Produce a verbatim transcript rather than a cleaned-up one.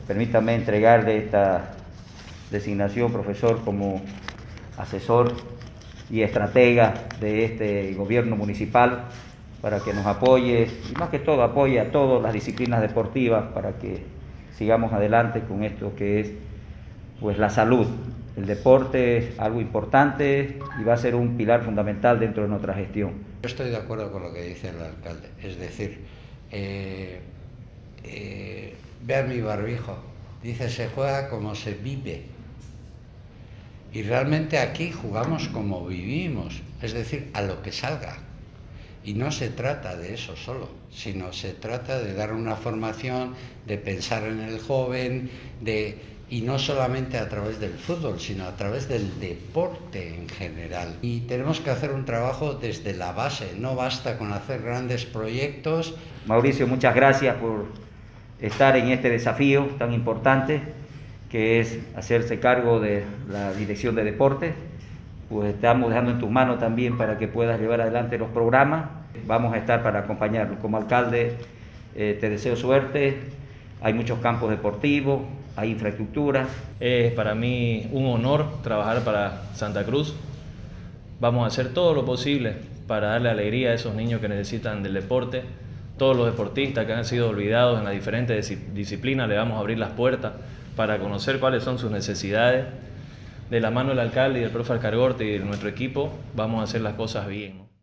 permítame entregarle esta designación, profesor, como asesor y estratega de este gobierno municipal, para que nos apoye, y más que todo apoye a todas las disciplinas deportivas para que sigamos adelante con esto que es pues la salud. El deporte es algo importante y va a ser un pilar fundamental dentro de nuestra gestión. Yo estoy de acuerdo con lo que dice el alcalde, es decir, eh, eh, vean mi barbijo, dice se juega como se vive. Y realmente aquí jugamos como vivimos, es decir, a lo que salga. Y no se trata de eso solo, sino se trata de dar una formación, de pensar en el joven, de, y no solamente a través del fútbol, sino a través del deporte en general. Y tenemos que hacer un trabajo desde la base, no basta con hacer grandes proyectos. Mauricio, muchas gracias por estar en este desafío tan importante, que es hacerse cargo de la Dirección de Deportes. Pues estamos dejando en tus manos también para que puedas llevar adelante los programas. Vamos a estar para acompañarlo. Como alcalde eh, te deseo suerte. Hay muchos campos deportivos, hay infraestructura. Es para mí un honor trabajar para Santa Cruz. Vamos a hacer todo lo posible para darle alegría a esos niños que necesitan del deporte. Todos los deportistas que han sido olvidados en las diferentes disciplinas, le vamos a abrir las puertas para conocer cuáles son sus necesidades. De la mano del alcalde y del profe Alcargorte y de nuestro equipo, vamos a hacer las cosas bien, ¿no?